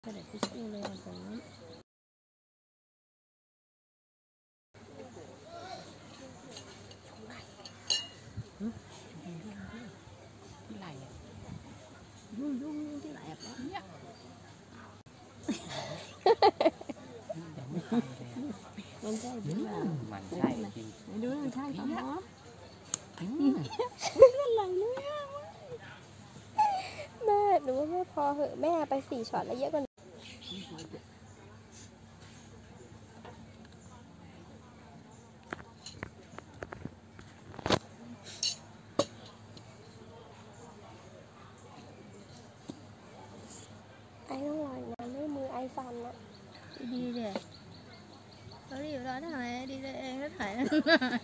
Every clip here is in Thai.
กระดาษทิชชู่เลยตรงนั้นที่ไหลอ่ะยุ่งที่ไหลอ่ะเนี่ยมันใช่หรือเปล่ามันใช่จริงดูมันใช่ปะหมออะไรเนี่ยแม่หนูว่าไม่พอเหอะแม่ไป4 ช็อตแล้วเยอะกว่าไอ้ต้องรออีกนะไม่มือไอสั่นอะดีเลยเราดีอยู่แล้วถ่ายดีเลยเองแล้วถ่ายนาน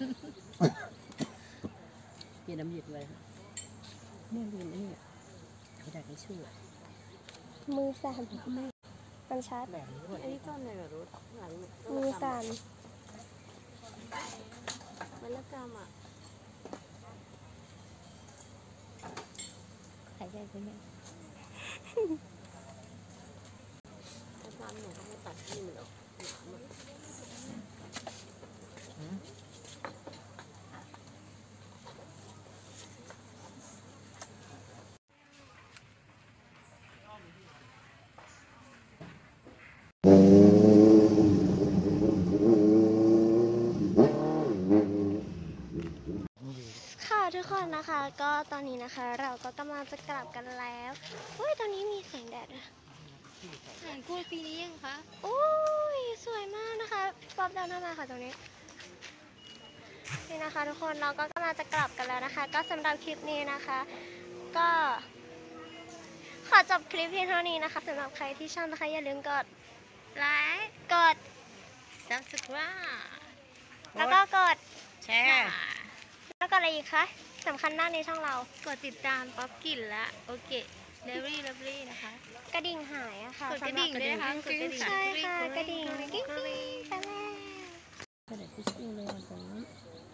เปลี่ยนน้ำหยิบเลยเนี่ยลืมไอ้นี่กระดาษทิชชู่มือสั่นมันชัดไอ้ต้นอะไรรู้มือสั่นวรรณกรรมอ่ะหายใจไปเนี่ยตอนหนูก็ไม่ตัดที่หรอกค่ะทุกคนนะคะก็ตอนนี้นะคะเราก็กำลังจะกลับกันแล้วเฮ้ยตอนนี้มีแสงแดดด้วยหางกล้วยปีนี้ยังคะโอ้ยสวยมากนะคะป๊อบเดินเข้ามาค่ะตรงนี้นี่นะคะทุกคนเราก็กำลังจะกลับกันแล้วนะคะก็สำหรับคลิปนี้นะคะก็ขอจบคลิปเพียงเท่านี้นะคะสำหรับใครที่ชอบนะคะอย่าลืมกดไลค์กด subscribe แล้วก็กดแชร์แล้วก็อะไรอีกคะสำคัญมากในช่องเรากดติดตามป๊อปกินและโอเคเดลี่ลับลี่นะคะกระดิ่งหายอะค่ะกดกระดิ่งด้วยนะคะกดกระดิ่งใช่ค่ะกระดิ่งกิ๊งไปแล้วกระดาษทิชชู่เลยตรงนั้น